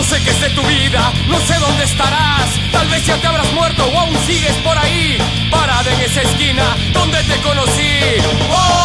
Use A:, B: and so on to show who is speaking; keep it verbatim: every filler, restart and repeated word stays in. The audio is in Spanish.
A: sé qué es de tu vida, no sé dónde estarás. Tal vez ya te habrás muerto o aún sigues por ahí, parada en esa esquina donde te conocí. ¡Oh!